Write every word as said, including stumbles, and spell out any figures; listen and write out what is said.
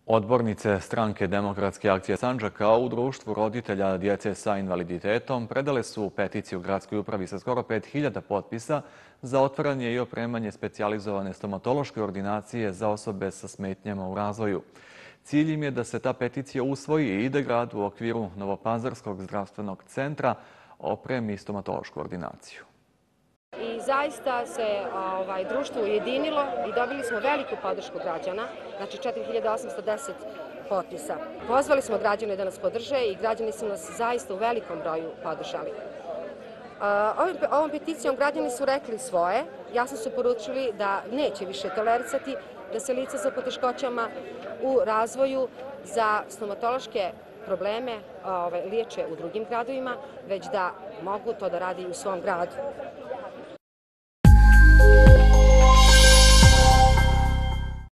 Odbornice stranke Demokratske akcije Sandžaka u društvu roditelja djece sa invaliditetom predale su peticiju gradskoj upravi sa skoro pet hiljada potpisa za otvaranje i opremanje specijalizovane stomatološke ordinacije za osobe sa smetnjama u razvoju. Cilj im je da se ta peticija usvoji i ide grad u okviru Novopazarskog zdravstvenog centra opremi stomatološku ordinaciju. I zaista se ovaj, društvo ujedinilo i dobili smo veliku podršku građana, znači četiri hiljade osamsto deset potpisa. Pozvali smo građane da nas podrže i građani su nas zaista u velikom broju podržali. Ovom, ovom peticijom građani su rekli svoje, jasno su poručili da neće više tolerisati da se lica sa poteškoćama u razvoju za stomatološke probleme ovaj, liječe u drugim gradovima, već da mogu to da radi i u svom gradu.